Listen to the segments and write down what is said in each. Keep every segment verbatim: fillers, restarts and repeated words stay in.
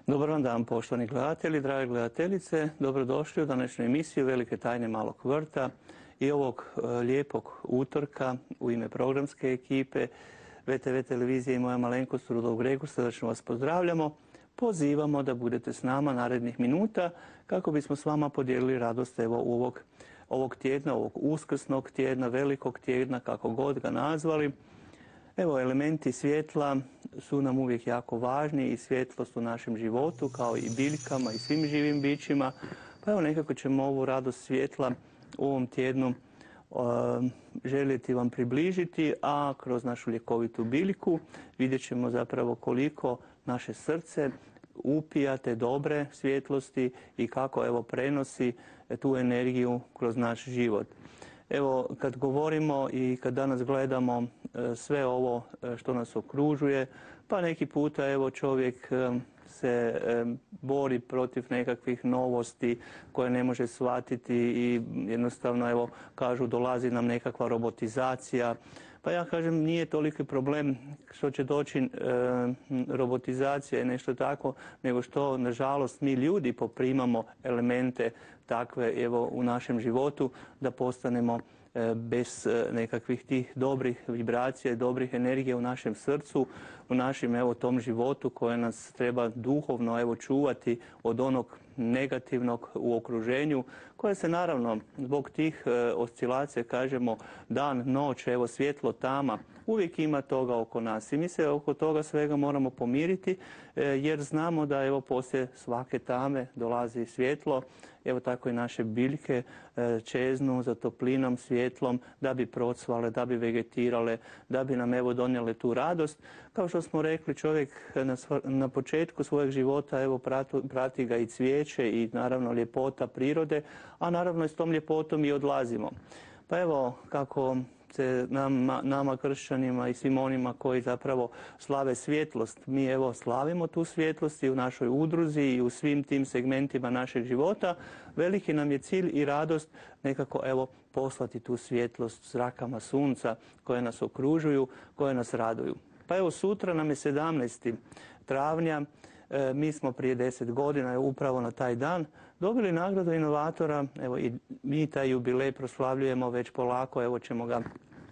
Dobar vam dan, poštovani gledatelji, drage gledateljice. Dobrodošli u današnju emisiju Velike tajne malog vrta i ovog e, lijepog utorka u ime programske ekipe ve te ve televizije i moja malenkost Rudolf Gregur. Srdačno vas pozdravljamo. Pozivamo da budete s nama narednih minuta kako bismo s vama podijelili radost evo ovog, ovog tjedna, ovog uskrsnog tjedna, velikog tjedna, kako god ga nazvali. Evo, elementi svjetla su nam uvijek jako važni i svjetlost u našem životu, kao i biljkama i svim živim bićima. Pa evo, nekako ćemo ovu radost svjetla u ovom tjednu uh, željeti vam približiti, a kroz našu ljekovitu biljku vidjet ćemo zapravo koliko naše srce upija te dobre svjetlosti i kako evo prenosi tu energiju kroz naš život. Evo, kad govorimo i kad danas gledamo sve ovo što nas okružuje, pa neki puta evo čovjek se bori protiv nekakvih novosti koje ne može shvatiti i jednostavno evo kažu dolazi nam nekakva robotizacija. Pa ja kažem nije toliki problem što će doći e, robotizacija i nešto tako, nego što nažalost mi ljudi poprimamo elemente takve evo u našem životu da postanemo e, bez e, nekakvih tih dobrih vibracija i dobrih energija u našem srcu, u našem evo tom životu koje nas treba duhovno evo čuvati od onog negativnog u okruženju, koje se naravno zbog tih e, oscilacija, kažemo dan, noć, evo svjetlo, tama, uvijek ima toga oko nas i mi se oko toga svega moramo pomiriti e, jer znamo da evo poslije svake tame dolazi svjetlo, evo tako i naše biljke e, čeznu za toplinom, svjetlom da bi procvale, da bi vegetirale, da bi nam evo donijele tu radost. Kao što smo rekli, čovjek na, na početku svojeg života evo prati, prati ga i cvijeće i naravno ljepota prirode, a naravno i s tom ljepotom i odlazimo. Pa evo kako se nama, nama kršćanima i svim onima koji zapravo slave svjetlost, mi evo slavimo tu svjetlost i u našoj udruzi i u svim tim segmentima našeg života. Veliki nam je cilj i radost nekako evo poslati tu svjetlost zrakama sunca koje nas okružuju, koje nas raduju. Pa evo sutra nam je sedamnaesti travnja, e, mi smo prije deset godina upravo na taj dan dobili nagradu inovatora, evo i mi taj jubilej proslavljujemo već polako, evo ćemo ga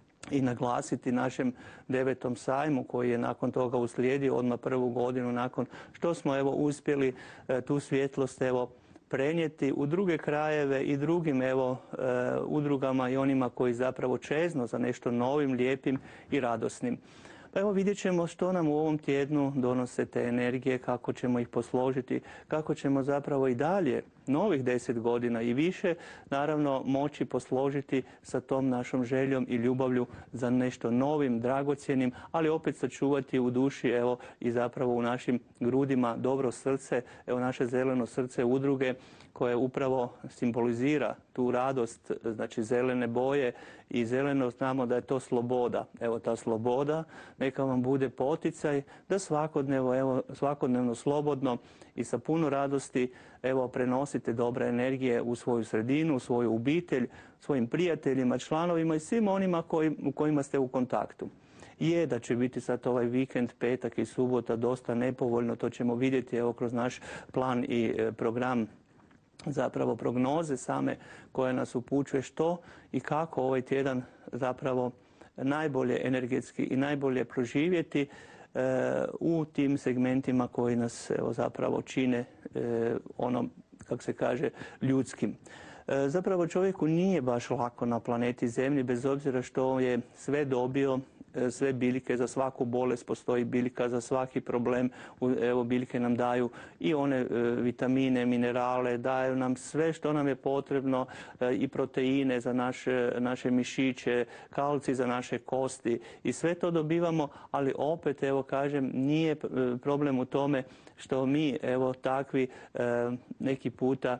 i naglasiti našem devetom sajmu koji je nakon toga uslijedio odmah prvu godinu nakon što smo evo uspjeli e, tu svjetlost evo prenijeti u druge krajeve i drugim evo e, udrugama i onima koji zapravo čezno za nešto novim, lijepim i radosnim. Pa evo vidjet ćemo što nam u ovom tjednu donose te energije, kako ćemo ih posložiti, kako ćemo zapravo i dalje novih deset godina i više naravno moći posložiti sa tom našom željom i ljubavlju za nešto novim, dragocjenim, ali opet sačuvati u duši evo i zapravo u našim grudima dobro srce, evo naše zeleno srce udruge koje upravo simbolizira tu radost, znači zelene boje i zeleno znamo da je to sloboda. Evo ta sloboda neka vam bude poticaj da svakodnevno, evo, svakodnevno slobodno i sa puno radosti evo prenosite dobre energije u svoju sredinu, u svoju obitelj, svojim prijateljima, članovima i svim onima koji, u kojima ste u kontaktu. Je da će biti sad ovaj vikend, petak i subota dosta nepovoljno, to ćemo vidjeti evo kroz naš plan i e, program, zapravo prognoze same koje nas upućuje što i kako ovaj tjedan zapravo najbolje energetski i najbolje proživjeti e, u tim segmentima koji nas evo, zapravo čine e, ono, kako se kaže, ljudskim. E, zapravo čovjeku nije baš lako na planeti Zemlji, bez obzira što je sve dobio, sve biljke, za svaku bolest postoji biljka, za svaki problem evo biljke nam daju i one e, vitamine, minerale, daju nam sve što nam je potrebno e, i proteine za naše, naše mišiće, kalcij za naše kosti i sve to dobivamo, ali opet evo kažem nije problem u tome što mi evo takvi e, neki puta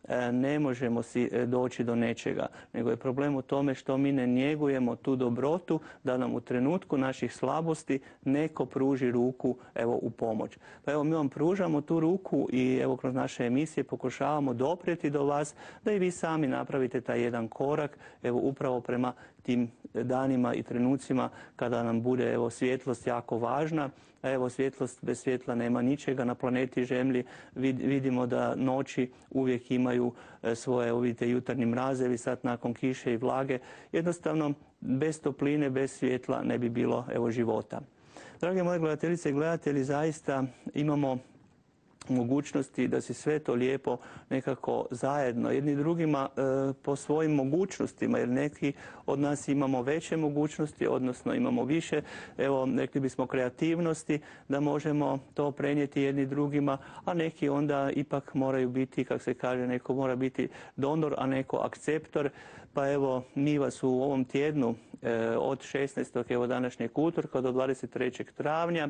ne možemo si doći do nečega, nego je problem u tome što mi ne njegujemo tu dobrotu da nam u trenutku naših slabosti neko pruži ruku evo u pomoć. Pa evo mi vam pružamo tu ruku i evo kroz naše emisije pokušavamo doprijeti do vas da i vi sami napravite taj jedan korak evo upravo prema tim danima i trenucima kada nam bude evo svjetlost jako važna. A evo svjetlost, bez svjetla nema ničega na planeti Zemlji. Vidimo da noći uvijek imaju svoje, vidite, jutarnji mrazevi sad nakon kiše i vlage. Jednostavno bez topline, bez svjetla ne bi bilo evo života. Drage moje gledateljice i gledatelji, zaista imamo mogućnosti da se sve to lijepo nekako zajedno jedni drugima e, po svojim mogućnostima, jer neki od nas imamo veće mogućnosti, odnosno imamo više, evo rekli bismo kreativnosti, da možemo to prenijeti jedni drugima, a neki onda ipak moraju biti, kako se kaže, neko mora biti donor, a neko akceptor. Pa evo, mi vas u ovom tjednu e, od šesnaestog evo današnjeg utorka do dvadeset trećeg travnja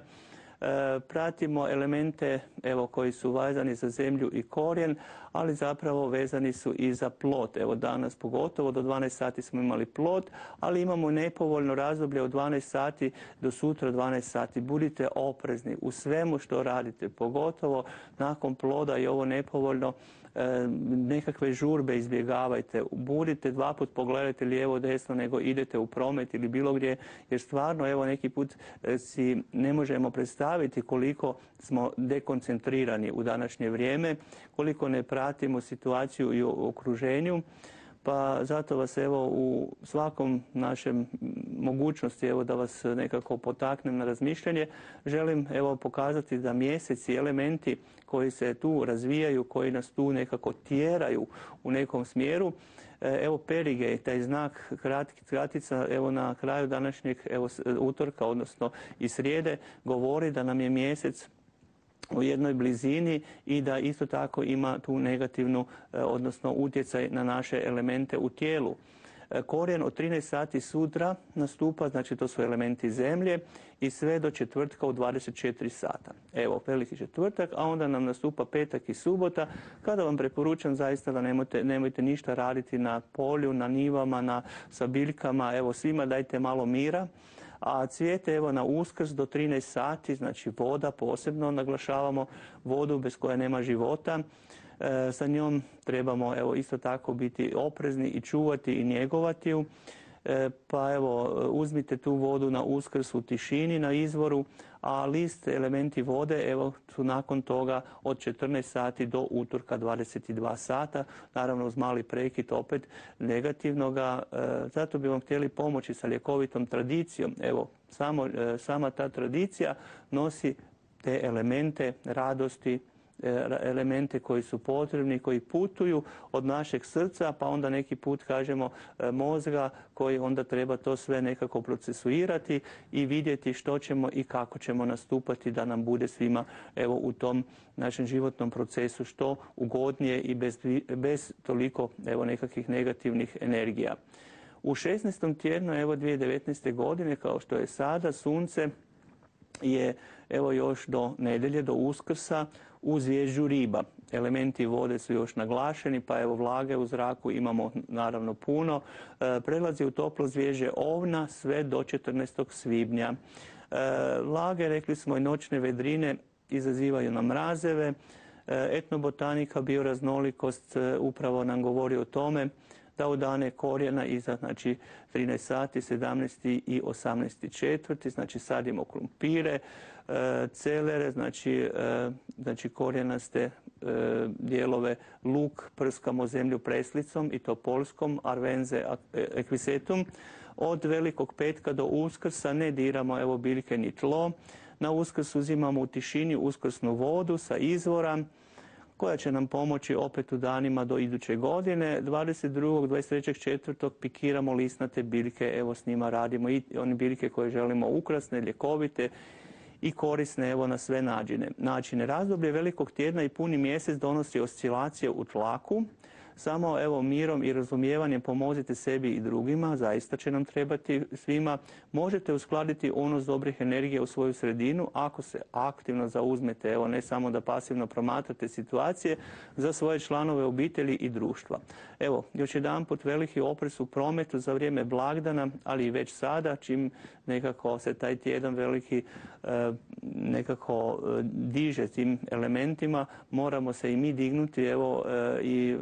E, pratimo elemente evo koji su vezani za zemlju i korijen, ali zapravo vezani su i za plod. Evo danas pogotovo do dvanaest sati smo imali plod, ali imamo nepovoljno razdoblje od dvanaest sati do sutra dvanaest sati. Budite oprezni u svemu što radite, pogotovo nakon ploda i ovo nepovoljno. E, nekakve žurbe izbjegavajte, budite dva put, pogledajte lijevo, desno, nego idete u promet ili bilo gdje, jer stvarno evo neki put si ne možemo predstaviti koliko smo dekoncentrirani u današnje vrijeme, koliko ne pratimo situaciju i u okruženju. Pa zato vas evo u svakom našem mogućnosti evo da vas nekako potaknem na razmišljanje, želim evo pokazati da mjesec i elementi koji se tu razvijaju, koji nas tu nekako tjeraju u nekom smjeru, evo perigej, taj znak kratica, evo na kraju današnjeg evo utorka, odnosno i srijede, govori da nam je mjesec u jednoj blizini i da isto tako ima tu negativnu, odnosno utjecaj na naše elemente u tijelu. Korijen od trinaest sati sutra nastupa, znači to su elementi zemlje, i sve do četvrtka u dvadeset četiri sata. Evo, veliki četvrtak, a onda nam nastupa petak i subota, kada vam preporučam zaista da nemojte, nemojte ništa raditi na polju, na nivama, na, sa biljkama. Evo, svima dajte malo mira. A cvijete evo na Uskrs do trinaest sati, znači voda, posebno naglašavamo vodu bez koje nema života. E, sa njom trebamo evo isto tako biti oprezni i čuvati i njegovati ju. E, pa evo uzmite tu vodu na Uskrs u tišini na izvoru, a list, elementi vode evo su nakon toga od četrnaest sati do utorka dvadeset dva sata, naravno uz mali prekid opet negativnoga. E, zato bi vam htjeli pomoći sa ljekovitom tradicijom. Evo, samo, e, sama ta tradicija nosi te elemente radosti, elemente koji su potrebni, koji putuju od našeg srca, pa onda neki put kažemo mozga, koji onda treba to sve nekako procesuirati i vidjeti što ćemo i kako ćemo nastupati da nam bude svima evo u tom našem životnom procesu što ugodnije i bez, bez toliko evo nekakvih negativnih energija. U šesnaestom tjednu evo dvije tisuće devetnaeste. godine, kao što je sada, sunce je evo još do nedjelje, do Uskrsa, u zvježđu Riba. Elementi vode su još naglašeni, pa evo vlage u zraku imamo naravno puno. E, prelazi u toplo zvježđe Ovna sve do četrnaestog svibnja. E, vlage, rekli smo, i noćne vedrine izazivaju nam mrazeve. E, etnobotanika, bioraznolikost e, upravo nam govori o tome da u dane korijena iza, znači trinaest sati, sedamnaesti i osamnaesti četvrti, znači sadimo krumpire, e, celere, znači, e, znači korijenaste e, dijelove, luk, prskamo zemlju preslicom i to polskom, arvenze equisetum. Od Velikog petka do Uskrsa ne diramo evo biljke ni tlo. Na Uskrs uzimamo u tišini uskrsnu vodu sa izvora, koja će nam pomoći opet u danima do iduće godine. dvadeset drugog, dvadeset trećeg četvrtog pikiramo lisnate biljke, evo s njima radimo i one biljke koje želimo ukrasne, ljekovite i korisne evo na sve načine. načine. Razdoblje Velikog tjedna i puni mjesec donosi oscilacije u tlaku. Samo evo mirom i razumijevanjem pomozite sebi i drugima, zaista će nam trebati svima. Možete uskladiti unos dobrih energija u svoju sredinu ako se aktivno zauzmete, evo ne samo da pasivno promatrate situacije, za svoje članove obitelji i društva. Evo, još jedanput veliki oprez u prometu za vrijeme blagdana, ali i već sada, čim nekako se taj tjedan veliki e, nekako e, diže tim elementima, moramo se i mi dignuti evo e, i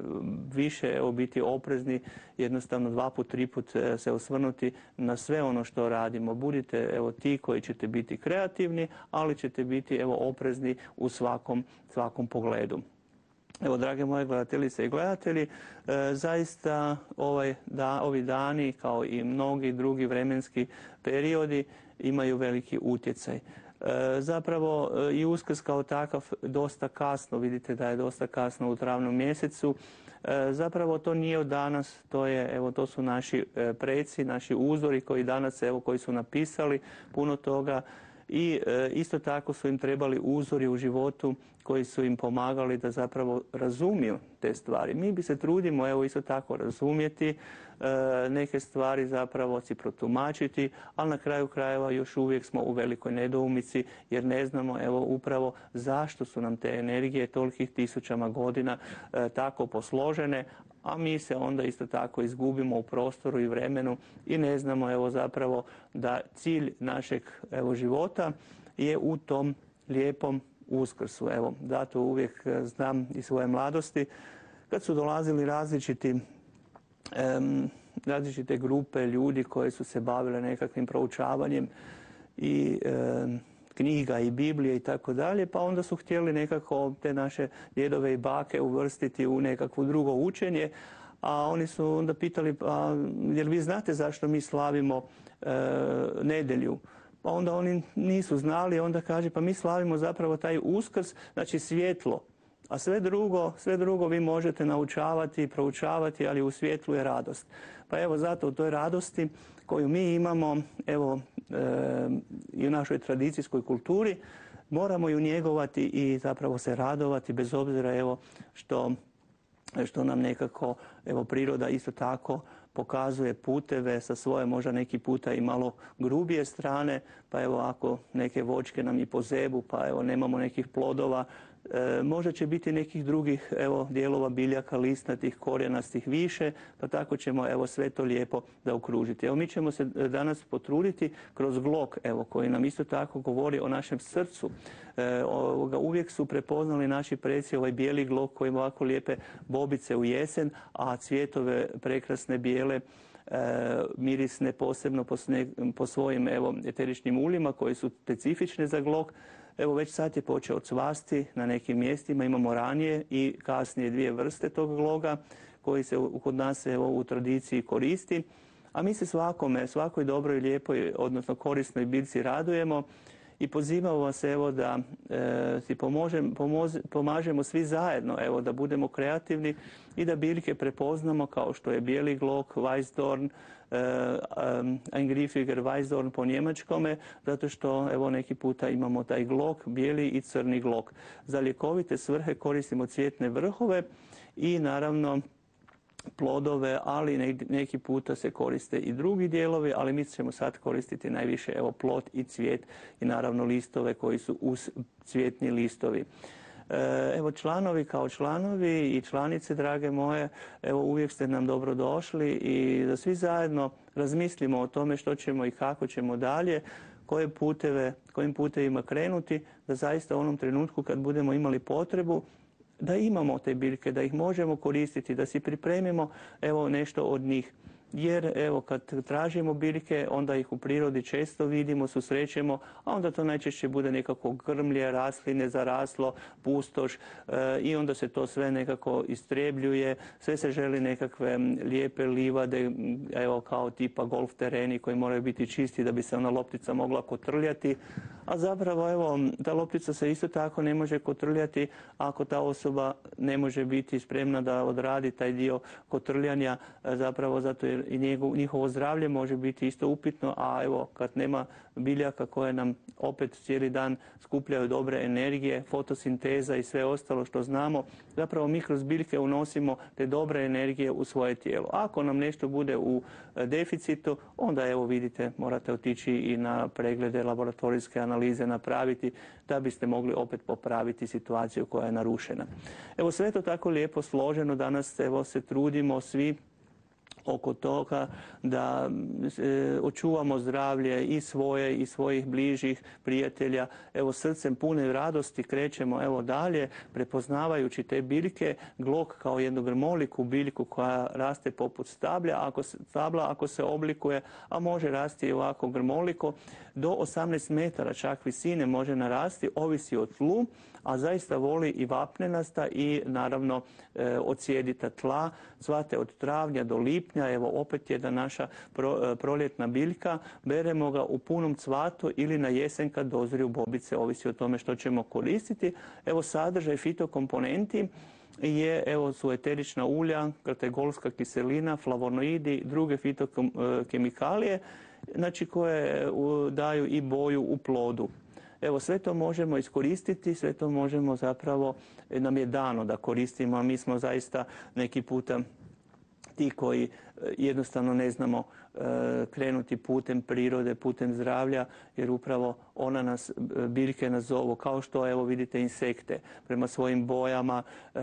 više evo, biti oprezni, jednostavno dva put, tri put se osvrnuti na sve ono što radimo. Budite evo, ti koji ćete biti kreativni, ali ćete biti evo, oprezni u svakom, svakom pogledu. Evo, drage moje gledateljice i gledatelji, e, zaista ovaj, da, ovi dani, kao i mnogi drugi vremenski periodi, imaju veliki utjecaj. E, zapravo e, i Uskrs kao takav dosta kasno, vidite da je dosta kasno u travnom mjesecu. E, zapravo to nije od danas, to, je, evo, to su naši e, preci, naši uzori koji danas, evo, koji su napisali puno toga. I e, isto tako su im trebali uzori u životu koji su im pomagali da zapravo razumiju te stvari. Mi bi se trudimo evo isto tako razumjeti, e, neke stvari zapravo si protumačiti, ali na kraju krajeva još uvijek smo u velikoj nedoumici jer ne znamo evo upravo zašto su nam te energije tolikih tisućama godina e, tako posložene, a mi se onda isto tako izgubimo u prostoru i vremenu i ne znamo evo zapravo da cilj našeg evo života je u tom lijepom Uskrsu. Evo, zato uvijek znam iz svoje mladosti kad su dolazili različiti em, različite grupe ljudi koje su se bavile nekakvim proučavanjem i em, knjiga i Biblije i tako dalje, pa onda su htjeli nekako te naše djedove i bake uvrstiti u nekakvo drugo učenje, a oni su onda pitali, pa jer vi znate zašto mi slavimo e, nedjelju? Pa onda oni nisu znali, onda kaže, pa mi slavimo zapravo taj Uskrs, znači svjetlo, a sve drugo, sve drugo vi možete naučavati i proučavati, ali u svjetlu je radost. Pa evo zato u toj radosti koju mi imamo, evo, e, i u našoj tradicijskoj kulturi, moramo ju njegovati i zapravo se radovati bez obzira evo što, što nam nekako evo priroda isto tako pokazuje puteve sa svoje možda neki puta i malo grubije strane, pa evo ako neke voćke nam i pozebu, pa evo nemamo nekih plodova, E, možda će biti nekih drugih evo, dijelova biljaka, listnatih, korijenastih više, pa tako ćemo evo, sve to lijepo zaokružiti. Evo, mi ćemo se danas potruditi kroz glog evo, koji nam isto tako govori o našem srcu. E, ovoga, uvijek su prepoznali naši preci ovaj bijeli glog koji ima ovako lijepe bobice u jesen, a cvjetove prekrasne bijele E, mirisne posebno po, sne, po svojim evo, eteričnim uljima koji su specifične za glog. Evo već sad je počeo cvasti na nekim mjestima, imamo ranije i kasnije dvije vrste tog gloga koji se kod nas evo, u tradiciji koristi. A mi se svakome, svakoj dobroj, lijepoj, odnosno korisnoj biljci radujemo i pozivamo vas evo da e, si pomožem, pomoz, pomažemo svi zajedno, evo da budemo kreativni i da biljke prepoznamo kao što je bijeli glog, Weissdorn, e, um, Eingriffiger Weissdorn po njemačkome, zato što evo neki puta imamo taj glog, bijeli i crni glog. Za ljekovite svrhe koristimo cvjetne vrhove i naravno plodove, ali neki puta se koriste i drugi dijelovi, ali mi ćemo sad koristiti najviše evo plod i cvijet i naravno listove koji su uz cvjetni listovi. Evo članovi kao članovi i članice, drage moje, evo uvijek ste nam dobro došli i da svi zajedno razmislimo o tome što ćemo i kako ćemo dalje, koje puteve, kojim putevima krenuti, da zaista u onom trenutku kad budemo imali potrebu da imamo te biljke, da ih možemo koristiti, da si pripremimo evo nešto od njih. Jer evo kad tražimo biljke onda ih u prirodi često vidimo, susrećemo, a onda to najčešće bude nekako grmlje, rasline, zaraslo, pustoš e, i onda se to sve nekako istrebljuje, sve se želi nekakve lijepe livade, evo kao tipa golf tereni koji moraju biti čisti da bi se ona loptica mogla kotrljati, a zapravo evo ta loptica se isto tako ne može kotrljati ako ta osoba ne može biti spremna da odradi taj dio kotrljanja, zapravo zato jer i njihovo zdravlje može biti isto upitno, a evo kad nema biljaka koje nam opet cijeli dan skupljaju dobre energije, fotosinteza i sve ostalo što znamo, zapravo mi kroz biljke unosimo te dobre energije u svoje tijelo. Ako nam nešto bude u deficitu, onda evo vidite, morate otići i na preglede, laboratorijske analize napraviti da biste mogli opet popraviti situaciju koja je narušena. Evo sve to tako lijepo složeno, danas evo se trudimo svi oko toga da e, očuvamo zdravlje i svoje i svojih bližih prijatelja. Evo, srcem pune radosti krećemo evo dalje, prepoznavajući te biljke, glog kao jednu grmoliku biljku koja raste poput stablja, ako se, stabla ako se oblikuje, a može rasti i ovako grmoliko, do osamnaest metara čak visine može narasti, ovisi o tlu, a zaista voli i vapnenasta i naravno e, odsjedita tla. Zvate od travnja do lipnja, evo opet jedna naša pro, proljetna biljka, beremo ga u punom cvatu ili na jesen kad dozriju bobice, ovisi o tome što ćemo koristiti. Evo, sadržaj fitokomponenti je, evo, su eterična ulja, kategolska kiselina, flavonoidi, druge fitokemikalije, znači koje daju i boju u plodu. Evo, sve to možemo iskoristiti, sve to možemo zapravo, nam je dano da koristimo, a mi smo zaista neki puta ti koji jednostavno ne znamo krenuti putem prirode, putem zdravlja, jer upravo ona nas, biljke nas zovu, kao što evo vidite insekte, prema svojim bojama,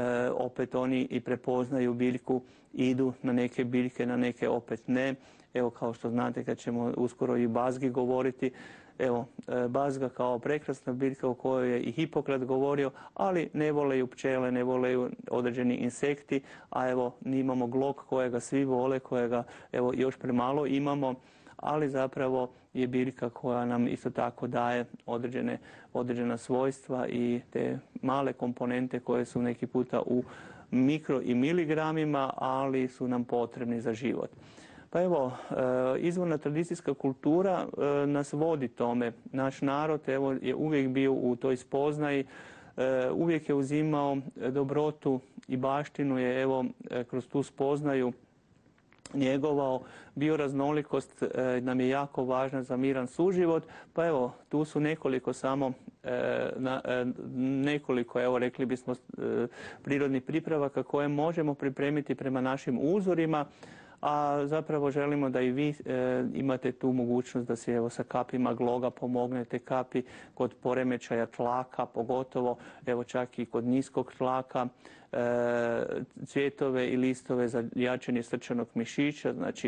opet oni i prepoznaju biljku, idu na neke biljke, na neke opet ne. Evo, kao što znate, kad ćemo uskoro i bazgi govoriti, evo, bazga kao prekrasna biljka o kojoj je i Hipokrat govorio, ali ne vole ju pčele, ne vole ju određeni insekti, a evo, imamo glog kojega svi vole, kojega evo još premalo imamo, ali zapravo je biljka koja nam isto tako daje određene, određena svojstva i te male komponente koje su neki puta u mikro i miligramima, ali su nam potrebni za život. Pa evo, izvorna tradicijska kultura nas vodi tome. Naš narod evo, je uvijek bio u toj spoznaji, uvijek je uzimao dobrotu i baštinu je evo kroz tu spoznaju njegovao. Bioraznolikost nam je jako važna za miran suživot, pa evo, tu su nekoliko samo, nekoliko, evo, rekli bismo, prirodnih pripravaka koje možemo pripremiti prema našim uzorima, a zapravo želimo da i vi e, imate tu mogućnost da se evo sa kapima gloga pomognete, kapi kod poremećaja tlaka, pogotovo evo čak i kod niskog tlaka, e, cvjetove i listove za jačanje srčanog mišića, znači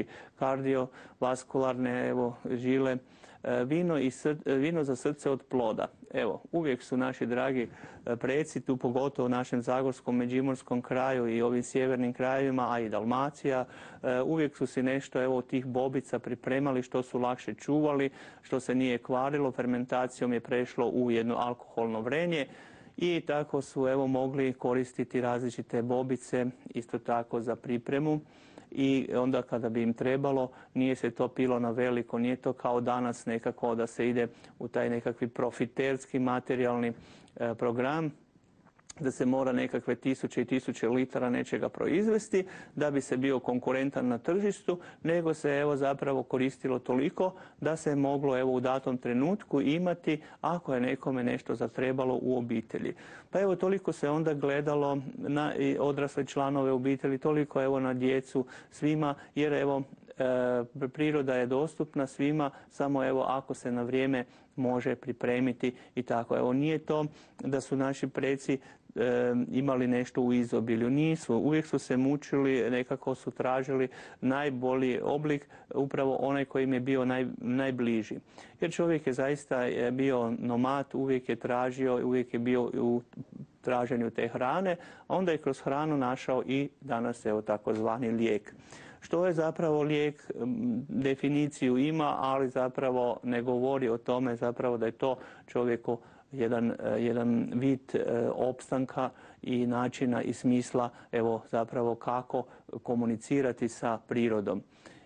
kardiovaskularne evo žile, vino, i sr, vino za srce od ploda. Evo, uvijek su naši dragi preci tu, pogotovo u našem zagorskom, međimurskom kraju i ovim sjevernim krajevima, a i Dalmacija, uvijek su si nešto evo od tih bobica pripremali što su lakše čuvali, što se nije kvarilo, fermentacijom je prešlo u jedno alkoholno vrenje i tako su evo mogli koristiti različite bobice isto tako za pripremu. I onda kada bi im trebalo, nije se to pilo na veliko, nije to kao danas nekako da se ide u taj nekakvi profiterski materijalni e, program, da se mora nekakve tisuće i tisuće litara nečega proizvesti da bi se bio konkurentan na tržištu, nego se evo zapravo koristilo toliko da se moglo evo u datom trenutku imati ako je nekome nešto zatrebalo u obitelji. Pa evo toliko se onda gledalo na odrasle članove obitelji, toliko evo na djecu, svima, jer evo e, priroda je dostupna svima, samo evo ako se na vrijeme može pripremiti i tako. Evo, nije to da su naši preci e, imali nešto u izobilju. Nisu. Uvijek su se mučili, nekako su tražili najbolji oblik, upravo onaj koji im je bio naj, najbliži. Jer čovjek je zaista bio nomad, uvijek je tražio, uvijek je bio u traženju te hrane, a onda je kroz hranu našao i danas evo takozvani lijek. Što je zapravo lijek, definiciju ima, ali zapravo ne govori o tome zapravo da je to čovjeku jedan, jedan vid opstanka i načina i smisla evo zapravo kako komunicirati sa prirodom.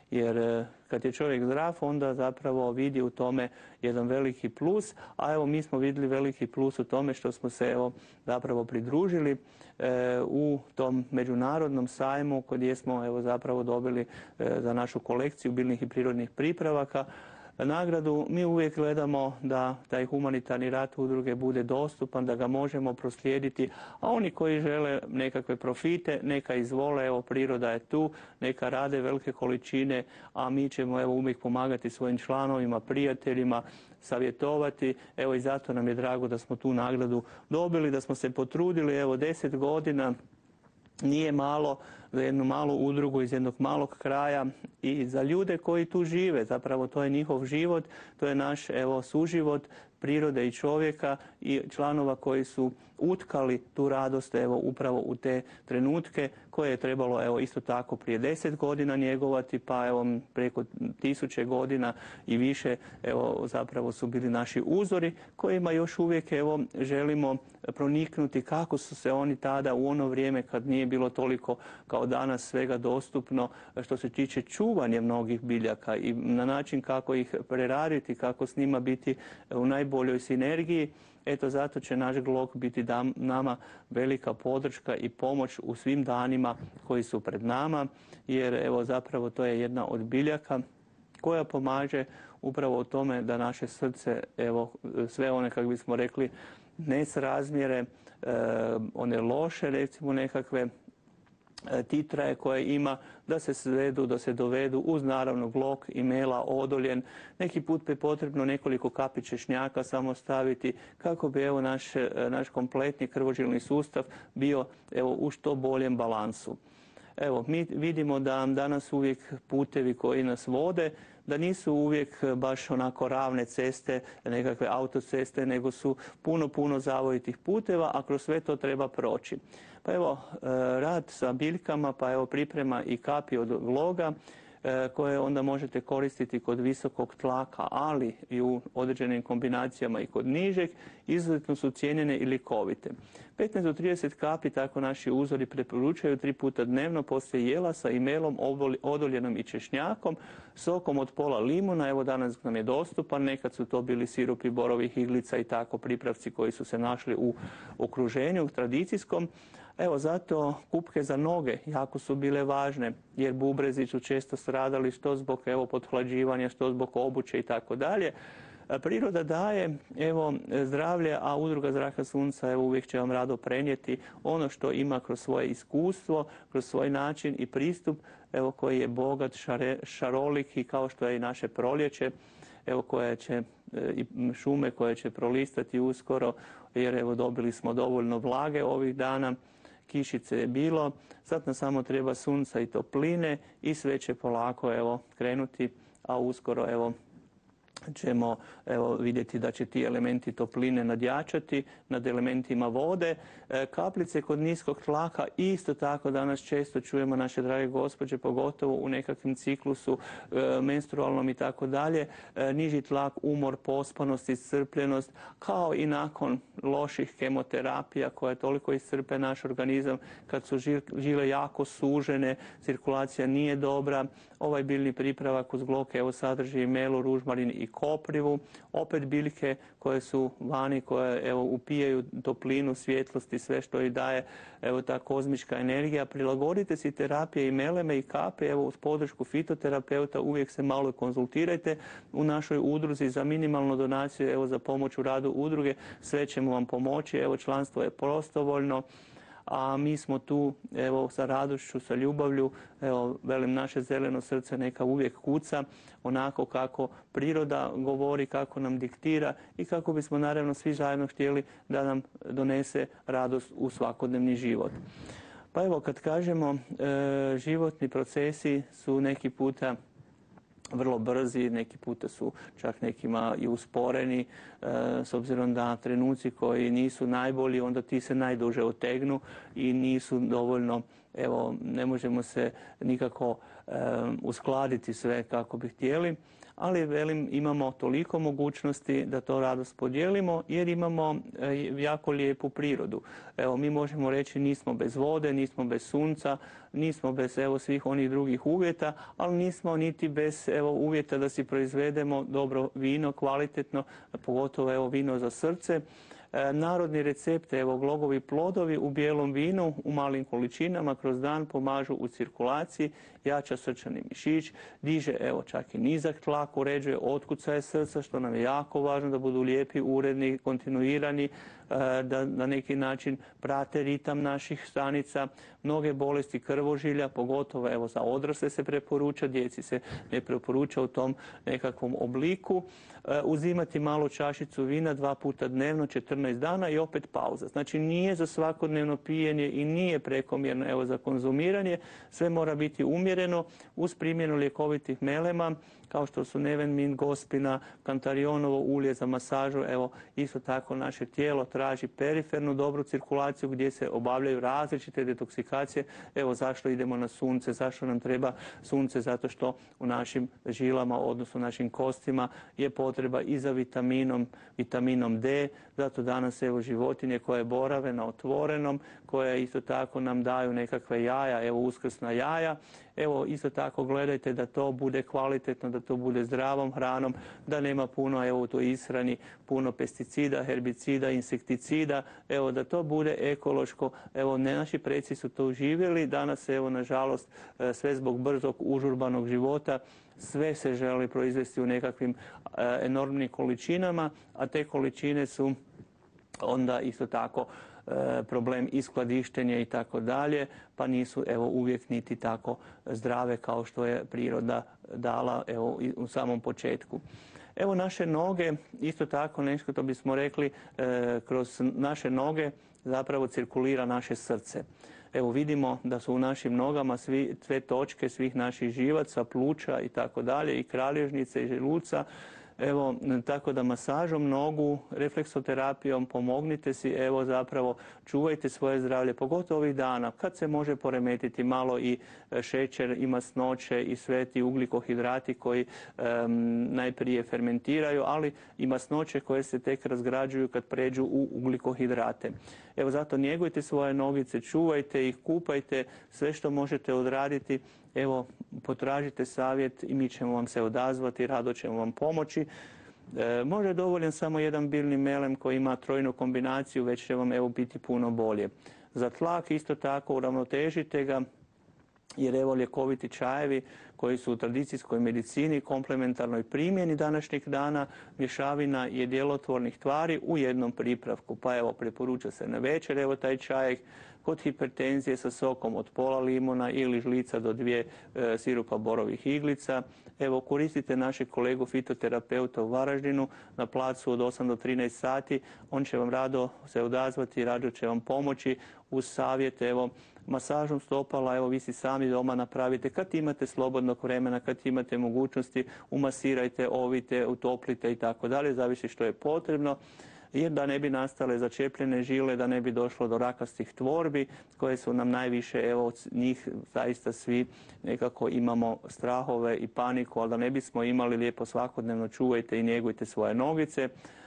Jer kad je čovjek zdrav, onda zapravo vidi u tome jedan veliki plus, a evo mi smo vidjeli veliki plus u tome što smo se evo zapravo pridružili e, u tom međunarodnom sajmu gdje smo evo zapravo dobili e, za našu kolekciju biljnih i prirodnih pripravaka nagradu. Mi uvijek gledamo da taj humanitarni rad udruge bude dostupan, da ga možemo proslijediti, a oni koji žele nekakve profite, neka izvole, evo priroda je tu, neka rade velike količine, a mi ćemo evo uvijek pomagati svojim članovima, prijateljima, savjetovati. Evo i zato nam je drago da smo tu nagradu dobili, da smo se potrudili evo deset godina nije malo za jednu malu udrugu iz jednog malog kraja i za ljude koji tu žive. Zapravo to je njihov život, to je naš evo, suživot prirode i čovjeka i članova koji su utkali tu radost evo, upravo u te trenutke koje je trebalo evo, isto tako prije deset godina njegovati, pa evo, preko tisuće godina i više evo, zapravo su bili naši uzori kojima još uvijek evo, želimo proniknuti kako su se oni tada u ono vrijeme kad nije bilo toliko kao danas svega dostupno što se tiče čuvanja mnogih biljaka i na način kako ih preraditi, kako s njima biti u najboljoj sinergiji. Eto, zato će naš Glog biti dam, nama velika podrška i pomoć u svim danima koji su pred nama, jer evo zapravo to je jedna od biljaka koja pomaže upravo u tome da naše srce, evo sve one, kako bismo rekli, nesrazmjere, e, one loše, recimo nekakve titraje koje ima, da se svedu, da se dovedu uz naravno Glog i mela odoljen. Neki put je potrebno nekoliko kapi češnjaka samo staviti kako bi evo naš, naš kompletni krvožilni sustav bio evo u što boljem balansu. Evo, mi vidimo da danas uvijek putevi koji nas vode, da nisu uvijek baš onako ravne ceste, nekakve autoceste, nego su puno, puno zavojitih puteva, a kroz sve to treba proći. Pa evo, rad sa biljkama, pa evo priprema i kapi od Gloga, koje onda možete koristiti kod visokog tlaka, ali i u određenim kombinacijama i kod nižeg, izuzetno su cijenjene i likovite. petnaest do trideset kapi tako naši uzori preporučuju tri puta dnevno poslije jela sa imelom, odoljenom i češnjakom, sokom od pola limuna, evo danas nam je dostupan, nekad su to bili sirupi borovih iglica i tako pripravci koji su se našli u okruženju tradicijskom. Evo zato kupke za noge jako su bile važne jer bubrezi su često stradali što zbog evo pothlađivanja, što zbog obuće i tako dalje. Priroda daje evo zdravlje, a Udruga Zraka sunca evo uvijek će vam rado prenijeti ono što ima kroz svoje iskustvo, kroz svoj način i pristup evo koji je bogat, šare, šarolik i kao što je i naše proljeće, evo koje će i šume koje će prolistati uskoro jer evo dobili smo dovoljno vlage ovih dana. Kišice je bilo, sad nam samo treba sunca i topline i sve će polako evo krenuti, a uskoro evo ćemo evo, vidjeti da će ti elementi topline nadjačati nad elementima vode. E, kaplice kod niskog tlaka isto tako danas često čujemo naše drage gospođe, pogotovo u nekakvim ciklusu e, menstrualnom i tako dalje. E, niži tlak, umor, pospanost, iscrpljenost, kao i nakon loših kemoterapija koja toliko iscrpe naš organizam kad su žile jako sužene, cirkulacija nije dobra. Ovaj biljni pripravak uz Glog evo sadrži melu, ružmarin i koprivu, opet biljke koje su vani, koje evo upijaju toplinu, svjetlost i sve što i daje evo ta kozmička energija. Prilagodite si terapije i meleme i kape, evo uz podršku fitoterapeuta uvijek se malo konzultirajte u našoj udruzi za minimalnu donaciju, evo za pomoć u radu udruge, sve ćemo vam pomoći, evo članstvo je prostovoljno. A mi smo tu evo sa radošću, sa ljubavlju, evo velim naše zeleno srce neka uvijek kuca onako kako priroda govori, kako nam diktira i kako bismo naravno svi zajedno htjeli da nam donese radost u svakodnevni život. Pa evo kad kažemo e, životni procesi su neki puta vrlo brzi, neki puta su čak nekima i usporeni, e, s obzirom da trenuci koji nisu najbolji, onda ti se najduže otegnu i nisu dovoljno, evo, ne možemo se nikako e, uskladiti sve kako bi htjeli, ali velim imamo toliko mogućnosti da to radost podijelimo jer imamo jako lijepu prirodu. Evo, mi možemo reći nismo bez vode, nismo bez sunca, nismo bez evo svih onih drugih uvjeta, ali nismo niti bez evo uvjeta da si proizvedemo dobro vino, kvalitetno, pogotovo evo vino za srce. Narodni recept, evo Glogovi plodovi u bijelom vinu u malim količinama kroz dan pomažu u cirkulaciji, jača srčani mišić, diže evo čak i nizak tlak, uređuje otkucaje srca što nam je jako važno da budu lijepi, uredni, kontinuirani, da na neki način prate ritam naših stanica. Mnoge bolesti krvožilja, pogotovo evo za odrasle se preporuča, djeci se ne preporuča u tom nekakvom obliku. Uzimati malo čašicu vina dva puta dnevno, četrnaest dana i opet pauza. Znači nije za svakodnevno pijenje i nije prekomjerno evo za konzumiranje. Sve mora biti umjereno uz primjenu ljekovitih melema kao što su Nevenmin, gospina, kantarionovo ulje za masažu. Evo, isto tako naše tijelo traži perifernu dobru cirkulaciju gdje se obavljaju različite detoksikacije. Evo zašto idemo na sunce, zašto nam treba sunce, zato što u našim žilama, odnosno u našim kostima je potreba i za vitaminom, vitaminom D. Zato danas evo životinje koje borave na otvorenom, koje isto tako nam daju nekakve jaja, evo uskrsna jaja. Evo isto tako gledajte da to bude kvalitetno, da to bude zdravom hranom, da nema puno evo u toj ishrani puno pesticida, herbicida, insekticida, evo da to bude ekološko. Evo naši preci su to uživjeli, danas evo nažalost sve zbog brzog užurbanog života sve se želi proizvesti u nekakvim enormnim količinama, a te količine su onda isto tako problem i skladištenja i tako dalje, pa nisu evo uvijek niti tako zdrave kao što je priroda dala evo u samom početku. Evo naše noge, isto tako nešto to bismo rekli, kroz naše noge zapravo cirkulira naše srce. Evo vidimo da su u našim nogama svi, sve točke svih naših živaca, pluća i tako dalje, i kralježnice i želuca. Evo, tako da masažom nogu, refleksoterapijom pomognite si, evo zapravo čuvajte svoje zdravlje, pogotovo ovih dana kad se može poremetiti malo i šećer i masnoće i sve ti ugljikohidrati koji um, najprije fermentiraju, ali i masnoće koje se tek razgrađuju kad pređu u ugljikohidrate. Evo zato njegujte svoje nogice, čuvajte ih, kupajte, sve što možete odraditi. Evo, potražite savjet i mi ćemo vam se odazvati, rado ćemo vam pomoći. E, može je dovoljan samo jedan biljni melem koji ima trojnu kombinaciju, već će vam evo biti puno bolje. Za tlak isto tako uravnotežite ga, jer evo ljekoviti čajevi koji su u tradicijskoj medicini, komplementarnoj primjeni današnjih dana, mješavina je djelotvornih tvari u jednom pripravku. Pa evo, preporuča se na večer, evo taj čajek, kod hipertenzije sa sokom od pola limuna ili žlica do dvije e, sirupa borovih iglica. Evo, koristite našeg kolegu fitoterapeuta u Varaždinu na placu od osam do trinaest sati. On će vam rado se odazvati, rado će vam pomoći uz savjet. Evo, masažom stopala, evo vi si sami doma napravite. Kad imate slobodnog vremena, kad imate mogućnosti, umasirajte, ovite, utoplite i tako dalje, zavisi što je potrebno. Jer da ne bi nastale začepljene žile, da ne bi došlo do rakastih tvorbi koje su nam najviše, evo od njih zaista svi nekako imamo strahove i paniku, ali da ne bismo imali, lijepo svakodnevno čuvajte i njegujte svoje nogice.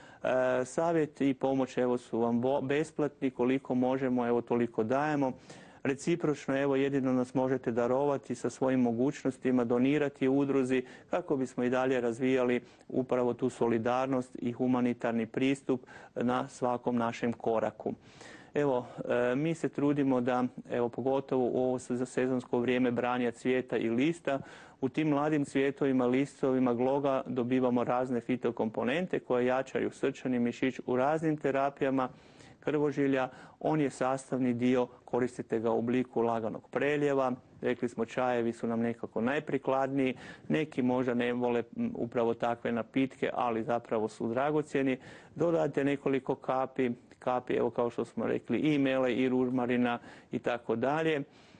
E, savjet i pomoć evo su vam besplatni, koliko možemo, evo toliko dajemo. Recipročno, evo jedino nas možete darovati sa svojim mogućnostima, donirati udruzi kako bismo i dalje razvijali upravo tu solidarnost i humanitarni pristup na svakom našem koraku. Evo, mi se trudimo da, evo pogotovo u ovo za sezonsko vrijeme branja cvijeta i lista, u tim mladim cvjetovima, listovima gloga dobivamo razne fitokomponente koje jačaju srčani mišić u raznim terapijama krvožilja. On je sastavni dio, koristite ga u obliku laganog preljeva. Rekli smo, čajevi su nam nekako najprikladniji, neki možda ne vole upravo takve napitke, ali zapravo su dragocjeni. Dodajte nekoliko kapi, kapi evo kao što smo rekli i mele i ružmarina i tako dalje.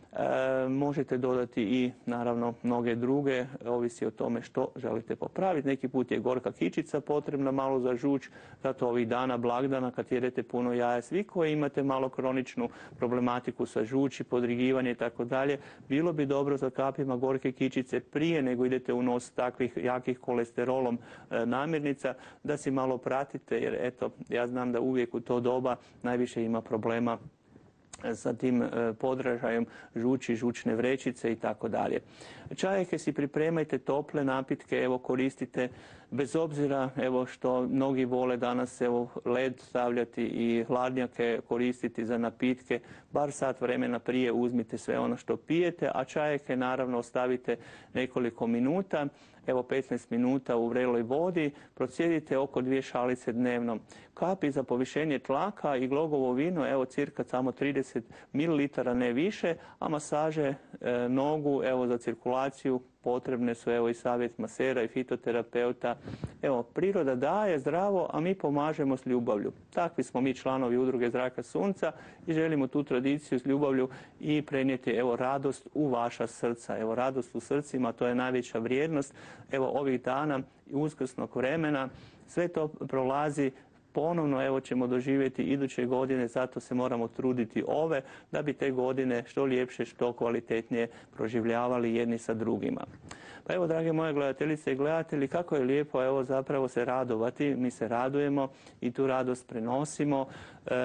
E, možete dodati i naravno mnoge druge, ovisi o tome što želite popraviti. Neki put je gorka kičica potrebna malo za žuč, zato ovih dana blagdana kad jedete puno jaja, svi koji imate malo kroničnu problematiku sa žuči, podrigivanje i tako dalje, bilo bi dobro za kapima gorke kičice prije nego idete u nos takvih jakih kolesterolom e, namirnica, da si malo pratite, jer eto, ja znam da uvijek u to doba najviše ima problema sa tim podražajem žuči, žučne vrećice i tako dalje. Čajeke si pripremajte tople napitke, evo koristite bez obzira evo što mnogi vole danas evo led stavljati i hladnjake koristiti za napitke, bar sat vremena prije uzmite sve ono što pijete, a čajeke naravno ostavite nekoliko minuta, evo petnaest minuta u vreloj vodi, procijedite oko dvije šalice dnevno. Kapi za povišenje tlaka i glogovo vino, evo cirka samo trideset mililitara, ne više, a masaže e, nogu, evo za cirkulaciju potrebne su evo i savjet masera i fitoterapeuta. Evo, priroda daje zdravo, a mi pomažemo s ljubavlju. Takvi smo mi članovi Udruge Zraka sunca i želimo tu tradiciju s ljubavlju i prenijeti evo radost u vaša srca. Evo, radost u srcima, to je najveća vrijednost. Evo, ovih dana uskrsnog vremena, sve to prolazi. Ponovno evo ćemo doživjeti iduće godine, zato se moramo truditi ove da bi te godine što ljepše, što kvalitetnije proživljavali jedni sa drugima. Pa evo, drage moje gledateljice i gledatelji, kako je lijepo evo zapravo se radovati. Mi se radujemo i tu radost prenosimo. E,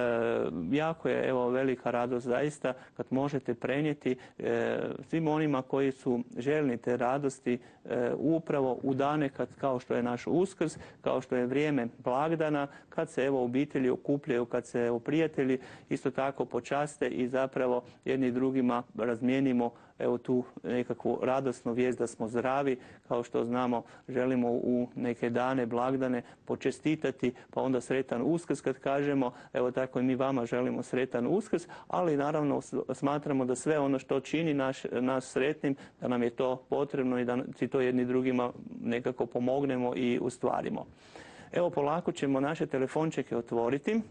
jako je evo velika radost zaista kad možete prenijeti e, svim onima koji su željni te radosti e, upravo u dane kad, kao što je naš Uskrs, kao što je vrijeme blagdana, kad se evo obitelji okupljaju, kad se evo prijatelji isto tako počaste i zapravo jedni drugima razmijenimo evo tu nekakvu radosnu vijest da smo zdravi. Kao što znamo, želimo u neke dane, blagdane počestitati, pa onda sretan Uskrs kad kažemo, evo tako i mi vama želimo sretan Uskrs, ali naravno smatramo da sve ono što čini naš, nas sretnim, da nam je to potrebno i da si to jedni drugima nekako pomognemo i ustvarimo. Evo, polako ćemo naše telefončeke otvoriti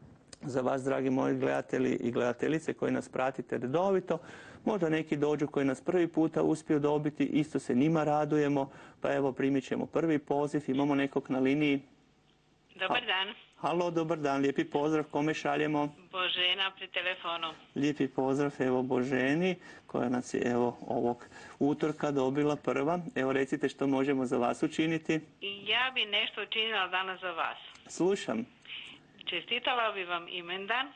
za vas, dragi moji gledatelji i gledateljice koji nas pratite redovito. Možda neki dođu koji nas prvi puta uspiju dobiti, isto se njima radujemo, pa evo primit ćemo prvi poziv. Imamo nekog na liniji. Dobar dan. Halo, dobar dan, lijepi pozdrav, kome šaljemo? Božena pri telefonu. Lijepi pozdrav evo Boženi, koja nas je evo ovog utorka dobila prva. Evo, recite što možemo za vas učiniti. Ja bi nešto učinila danas za vas. Slušam. Čestitala bi vam imendan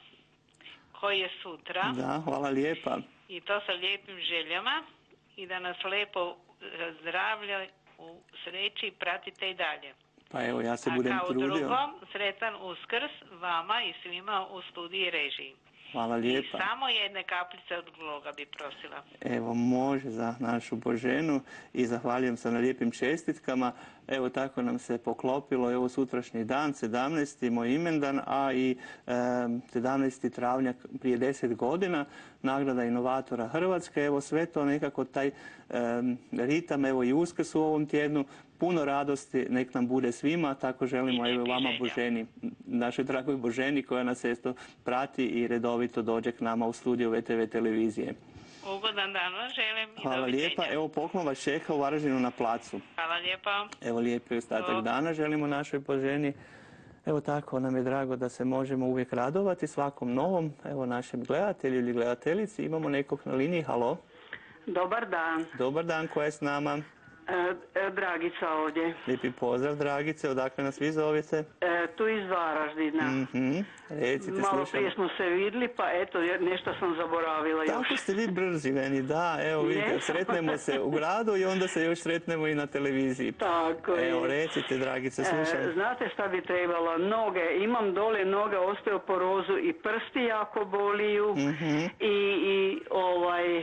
koji je sutra. Da, hvala lijepa. I to sa lijepim željama i da nas lijepo zdravlja u sreći pratite i dalje. Pa evo, ja se budem trudio. A kao drugom, sretan Uskrs vama i svima u studiji režiji. Hvala lijepa. I samo jedne kapljice od gloga bi prosila. Evo, može za našu Boženu i zahvaljujem se na lijepim čestitkama. Evo, tako nam se poklopilo, evo sutrašnji dan, sedamnaesti moj imendan, a i e, sedamnaesti travnja prije deset godina, nagrada inovatora Hrvatske. Evo, sve to nekako taj e, ritam, evo i Uskrs u ovom tjednu, puno radosti, nek nam bude svima, tako želimo evo vama Boženi, našoj dragoj Boženi koja nas isto prati i redovito dođe k nama u studiju ve te ve televizije. Ugodan dan vam želim i Hvala doviđenja. lijepa, evo poklon vas čeka u Varaždinu na placu. Hvala lijepa. Evo lijepi ostatak Do. dana želimo našoj Boženi. Evo tako nam je drago da se možemo uvijek radovati svakom novom, evo našem gledatelju ili gledateljici. Imamo nekog na liniji, halo. Dobar dan. Dobar dan, ko je s nama? E, Dragica ovdje. Lijepi pozdrav, Dragice, odakle nas vi zovete? E, tu iz Varaždina. Mhm, recite, Malo slušam. prije smo se vidjeli, pa eto, nešto sam zaboravila još. Tako ste vi brzi, meni, da, evo vidite, Jesam. sretnemo se u gradu i onda se još sretnemo i na televiziji. Tako je. Evo, recite, Dragice, slušam. E, znate šta bi trebalo? Noge, imam dole noge, osteoporozu i prsti jako boliju Mhm. i, i ovaj...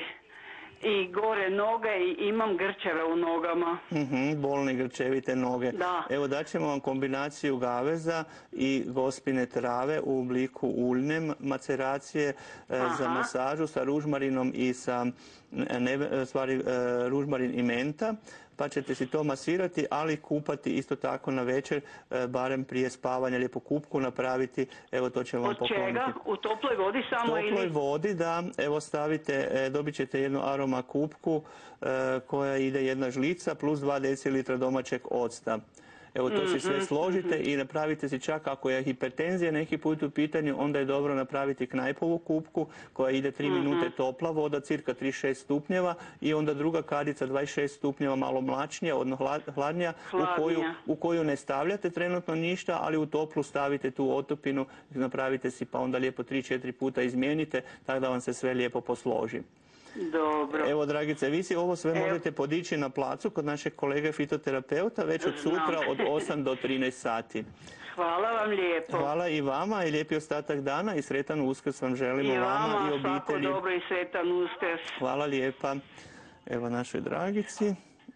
i gore noge i imam grčeve u nogama. Mhm, bolne grčevite noge. Da. Evo, daćemo vam kombinaciju gaveza i gospine trave u obliku uljne maceracije e, za Aha. masažu sa ružmarinom i sa, ne, stvari, e, ružmarin i menta. Pa ćete si to masirati, ali kupati isto tako na večer, e, barem prije spavanja, lijepo kupku napraviti, evo to ćemo vam Od pokloniti. čega? U toploj vodi samo U toploj ili? vodi, da, evo stavite, e, dobit ćete jednu aroma kupku e, koja ide jedna žlica plus dva decilitra domaćeg octa. Evo to si sve složite i napravite si čak ako je hipertenzija neki put u pitanju, onda je dobro napraviti knajpovu kupku koja ide tri minute topla voda, cirka trideset šest stupnjeva i onda druga kadica dvadeset šest stupnjeva malo mlačnija, odnosno hladnija, u koju, u koju ne stavljate trenutno ništa, ali u toplu stavite tu otopinu, napravite si pa onda lijepo tri četiri puta izmijenite, tako da vam se sve lijepo posloži. Dobro. Evo, Dragice, vi si ovo sve Evo. možete podići na placu kod našeg kolege fitoterapeuta već od sutra od osam do trinaest sati. Hvala vam lijepo. Hvala i vama i lijepi ostatak dana i sretan Uskrs vam želimo I vama vama, i svako obitelji. dobro i sretan Uskrs. Hvala lijepa. Evo našoj Dragici.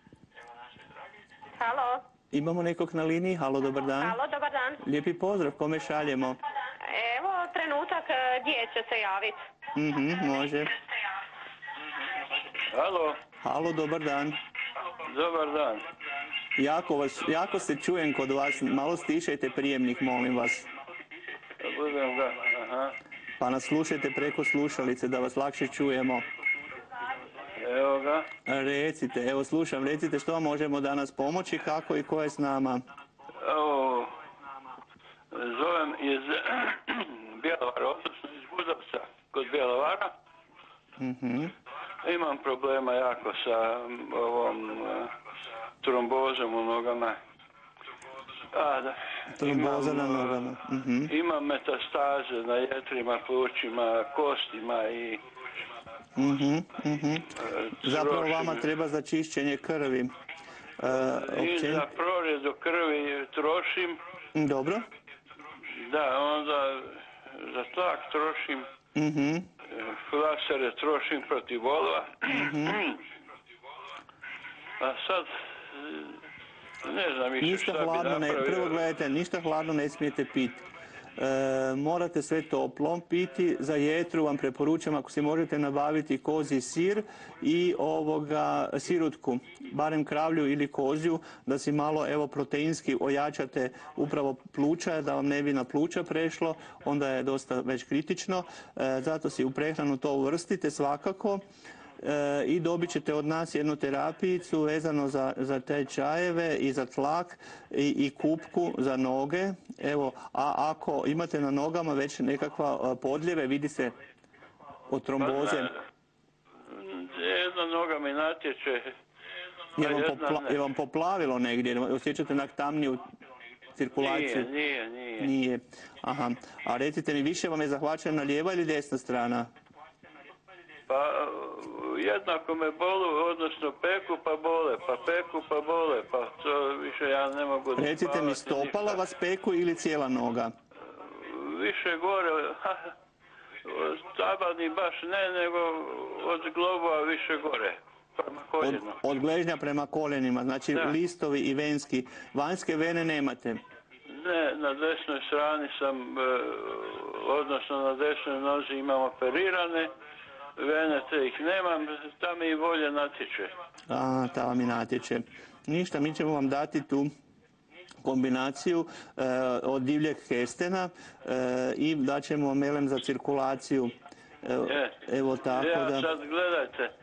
Halo. Imamo nekog na liniji. Halo, dobar dan. Halo, dobar dan. Lijepi pozdrav, kome šaljemo? Evo, trenutak e, gdje će se javiti. Mhm, može. Halo, Halo, dobar dan. dobar dan. Jako, vas, jako se čujem kod vas. Malo stišajte prijemnik, molim vas. Budem ga, aha. Pa nas slušajte preko slušalice da vas lakše čujemo. Evo ga. Recite, evo slušam, recite što vam možemo danas pomoći, kako i ko je s nama. Evo, zovem iz Bjelovara, odnosno iz Budovca kod Bjelovara. Mhm. Imam problema jako sa m, ovom e, trombozom u nogama. A, da, Tromboza na imam, e, nogama. Mhm. Imam metastaze na jetrima, plućima, kostima i Mhm, mhm. e, Zapravo trošim. vama treba za čišćenje krvi. E, I općen- za prorjedu krvi trošim. Dobro. Da, onda za tlak trošim, Mhm. e, flasere trošim protiv bolova. A sad, e, ne znam više Ništa šta bi hladno ne, napravio. prvo gledajte, ništa hladno ne smijete piti. E, morate sve toplo piti. Za jetru vam preporučam ako si možete nabaviti kozji sir i ovoga sirutku, barem kravlju ili kozju, da si malo evo proteinski ojačate upravo pluća, da vam ne bi na pluća prešlo, onda je dosta već kritično. E, zato si u prehranu to uvrstite svakako. E, i dobit ćete od nas jednu terapijicu vezano za, za te čajeve i za tlak i, i kupku za noge. Evo, a ako imate na nogama već nekakva a, podljeve, vidi se od tromboze, Jedna noga mi natječe. je vam, jedna popla, ne. je vam poplavilo negdje, osjećate nak tamniju cirkulaciju? Nije, nije, nije. Nije. Aha. A recite mi, više vam je zahvaćena lijeva ili desna strana? Pa jednako me bolu, odnosno peku pa bole, pa peku pa bole, pa to više ja ne mogu ni Recite mi, spavati, stopala ništa. vas peku ili cijela noga? Više gore, ha, tabani baš ne, nego od globova više gore, prema Od, koljenu. od gležnja prema koljenima, znači Da. listovi i venski. Vanjske vene nemate. Ne, na desnoj strani sam, e, odnosno na desnoj nozi imam operirane, vene te ih nemam, tam mi i volje natječe. A, ta vam i natječe. Ništa, mi ćemo vam dati tu kombinaciju e, od divljeg kestena e, i daćemo vam melem za cirkulaciju. Evo, Je. evo tako Ja da... sad gledajte, e,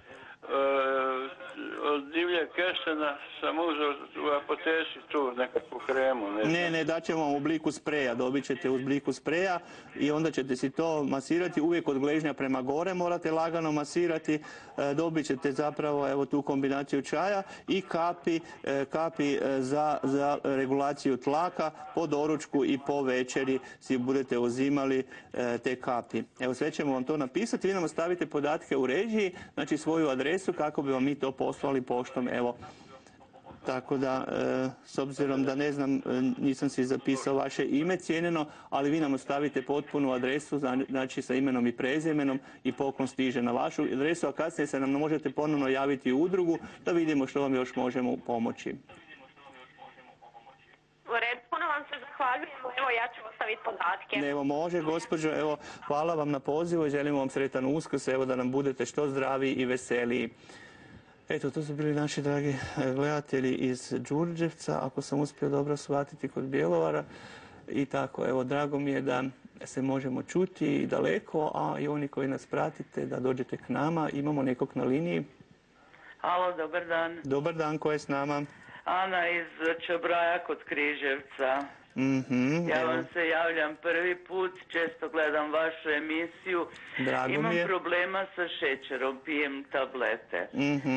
od divljeg kestena sam uzeo u apoteci tu nekakvu kremu. Ne, Ne, znam. ne, daćemo vam u obliku spreja, dobit ćete u obliku spreja i onda ćete si to masirati, uvijek od gležnja prema gore morate lagano masirati, e, dobit ćete zapravo evo tu kombinaciju čaja i kapi, e, kapi e, za, za regulaciju tlaka po doručku i po večeri si budete uzimali e, te kapi. Evo sve ćemo vam to napisati, vi nam ostavite podatke u režiji, znači svoju adresu kako bi vam mi to poslali poštom, evo. Tako da, e, s obzirom da ne znam, e, nisam si zapisao vaše ime cijenjeno, ali vi nam ostavite potpunu adresu, zna- znači sa imenom i prezimenom i poklon stiže na vašu adresu, a kasnije se nam možete ponovno javiti u udrugu da vidimo što vam još možemo pomoći. U redu, puno vam se zahvaljujem. Evo, ja ću ostaviti podatke. Evo može, gospođo, evo, hvala vam na pozivu i želimo vam sretan Uskrs, evo da nam budete što zdraviji i veseliji. Eto, to su bili naši dragi e, gledatelji iz Đurđevca, ako sam uspio dobro shvatiti kod Bjelovara. I tako, evo, drago mi je da se možemo čuti i daleko, a i oni koji nas pratite, da dođete k nama. Imamo nekog na liniji. Alo, dobar dan. Dobar dan, ko je s nama? Ana iz Čobraja kod Križevca. Mhm, Ja evo, vam se javljam prvi put, često gledam vašu emisiju. Drago mi Imam je. problema sa šećerom, pijem tablete. mhm.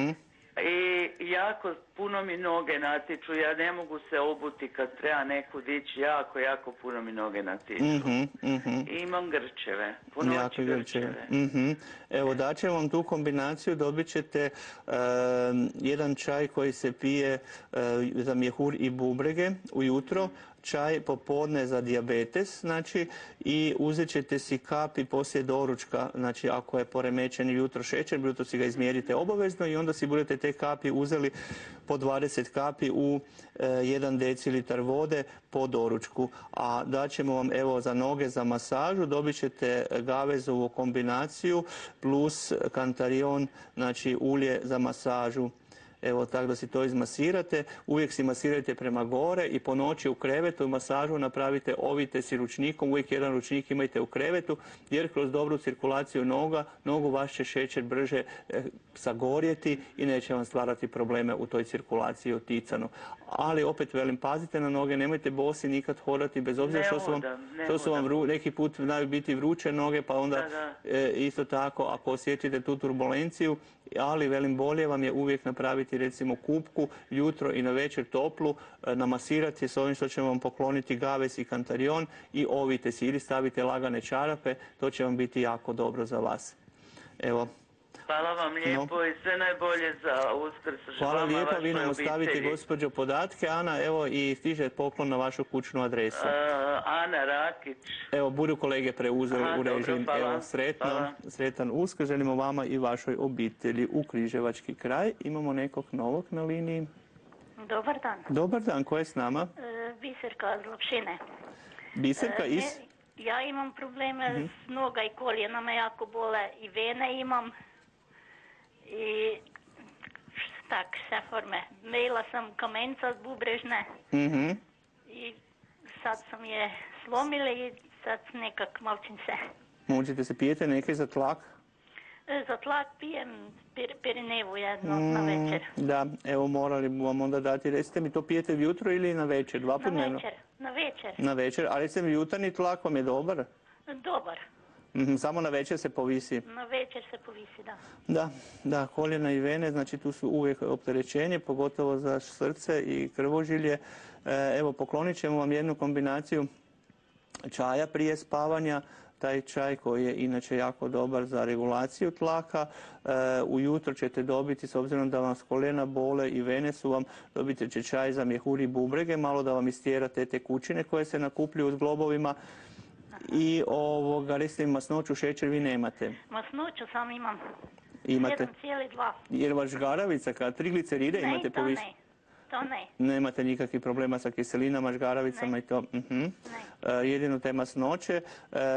I jako puno mi noge natiču, ja ne mogu se obuti kad treba nekud ići, jako, jako puno mi noge natiču. Mhm, mhm. I imam grčeve, po noći Jako grčeve. grčeve. Mhm. Evo, daćemo vam tu kombinaciju, dobit ćete e, jedan čaj koji se pije e, za mjehur i bubrege ujutro, čaj popodne za dijabetes, znači, i uzet ćete si kapi poslije doručka, znači ako je poremećen jutro šećer, jutro si ga izmjerite obavezno i onda si budete te kapi uzeli po dvadeset kapi u e, jedan decilitar vode po doručku. A daćemo vam evo za noge za masažu, dobit ćete gavezovu kombinaciju plus kantarion, znači ulje za masažu. Evo, tako da si to izmasirate, uvijek si masirajte prema gore i po noći u krevetu masažu napravite, ovite si ručnikom, uvijek jedan ručnik imajte u krevetu, jer kroz dobru cirkulaciju noga, nogu vaš će šećer brže e, sagorjeti i neće vam stvarati probleme u toj cirkulaciji oticanu. Ali opet velim, pazite na noge, nemojte bosi nikad hodati, bez obzira što su vam, što su vam vru, neki put znaju biti vruće noge, pa onda Da, da. E, isto tako ako osjetite tu turbulenciju, ali velim bolje vam je uvijek napraviti recimo kupku jutro i na večer toplu, e, namasirati s ovim što ćemo vam pokloniti gaves i kantarion i ovite si ili stavite lagane čarape, to će vam biti jako dobro za vas. Evo. Hvala vam lijepo No. i sve najbolje za Uskrs. Hvala vama, lijepa, vi vašoj nam ostavite obitelji. gospođo podatke, Ana, evo i stiže poklon na vašu kućnu adresu. Uh, Ana Rakić. Evo, budu kolege preuzeli Aha, u režim. dobro, hvala. Evo, sretno, Hvala. sretan Uskrs, želimo vama i vašoj obitelji u Križevački kraj. Imamo nekog novog na liniji. Dobar dan. Dobar dan, ko je s nama? E, Biserka iz Lopšine. Biserka E, iz... ne- Ja imam probleme s noga i koljena me jako bole i vene imam. I tak, sve forme. Mejla sam kamenca z bubrežne Mhm. i sad sam je slomila i sad nekak malčim se. Mučite se, pijete neke za tlak? E, Za tlak pijem pir, pirinevu jedno na večer. Da, evo morali bi vam onda dati. Recite mi, to pijete jutro ili na večer? Dva Na put dnevno? večer, na večer. Na večer. A recite mi, jutarnji tlak vam je dobar? Dobar. Mhm, samo na večer se povisi. Na večer se povisi, da. Da, da, koljena i vene, znači tu su uvijek opterećenje, pogotovo za srce i krvožilje. E, Evo, poklonit ćemo vam jednu kombinaciju čaja prije spavanja, taj čaj koji je inače jako dobar za regulaciju tlaka. E, ujutro ćete dobiti, s obzirom da vam s koljena bole i vene su vam, dobite će čaj za mjehur i bubrege, malo da vam istjera te tekućine koje se nakupljuju u zglobovima. I ovoga, recite mi, masnoću, šećer vi nemate. Masnoću sam imam. Imate. sedam cijelih dva. Jer vaš žgaravica, kad trigliceride imate Ne, to povis... ne. To ne. Nemate nikakvih problema sa kiselinama, žgaravicama Ne. i to. Mhm. Ne. E, jedino te masnoće. E,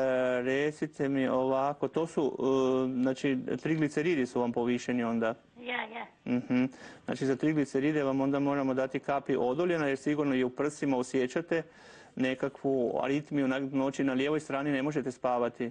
recite mi ovako, to su, e, znači, trigliceridi su vam povišeni onda. Ja, ja. Mhm. Znači, za trigliceride vam onda moramo dati kapi odoljena, jer sigurno i u prsima osjećate nekakvu aritmiju na noći, na lijevoj strani ne možete spavati.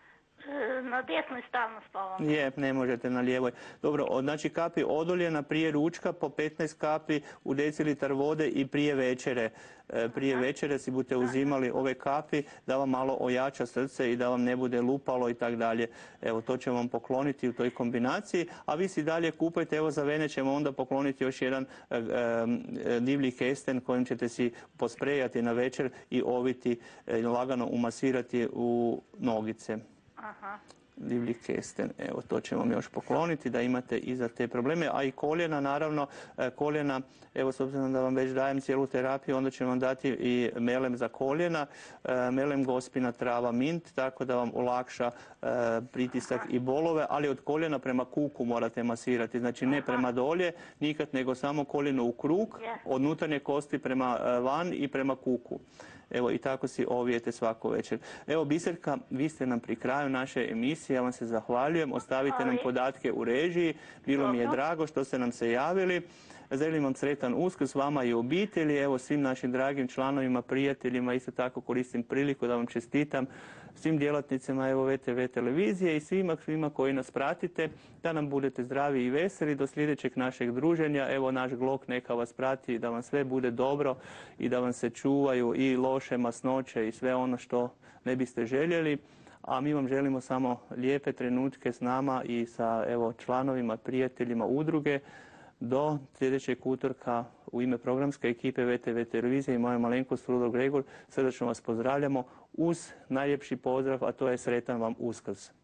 E, Na desnoj stalno spavam. Je, ne možete na lijevoj. Dobro, od- znači kapi odoljena prije ručka, po petnaest kapi u decilitar vode i prije večere. E, prije večere si budete uzimali ove kapi da vam malo ojača srce i da vam ne bude lupalo i tak dalje. Evo, to ćemo vam pokloniti u toj kombinaciji, a vi si dalje kupajte, evo za vene ćemo onda pokloniti još jedan e, e, divlji kesten kojim ćete si posprejati na večer i oviti, e, lagano umasirati u nogice. Aha. Divlji kesten, evo to ćemo vam još pokloniti da imate i za te probleme, a i koljena naravno, e, koljena, evo s obzirom da vam već dajem cijelu terapiju, onda ćemo vam dati i melem za koljena, e, melem gospina, trava, mint, tako da vam olakša e, pritisak i bolove, ali od koljena prema kuku morate masirati, znači ne prema dolje, nikad, nego samo koljeno u krug, Je. od unutarnje kosti prema e, van i prema kuku. Evo i tako si ovijete svako večer. Evo Biserka, vi ste nam pri kraju naše emisije, ja vam se zahvaljujem, ostavite nam Ali- podatke u režiji, bilo mi je Dobro. drago što ste nam se javili. Želim vam sretan Uskrs vama i obitelji, evo svim našim dragim članovima, prijateljima, isto tako koristim priliku da vam čestitam, svim djelatnicima evo V T V televizije i svima, svima koji nas pratite, da nam budete zdravi i veseli do sljedećeg našeg druženja. Evo naš Glok neka vas prati, da vam sve bude dobro i da vam se čuvaju i loše masnoće i sve ono što ne biste željeli. A mi vam želimo samo lijepe trenutke s nama i sa evo članovima, prijateljima udruge. Do sljedećeg utorka u ime programske ekipe V T V televizije i moja malenkost Rudo Gregor srdačno vas pozdravljamo uz najljepši pozdrav, a to je sretan vam Uskrs.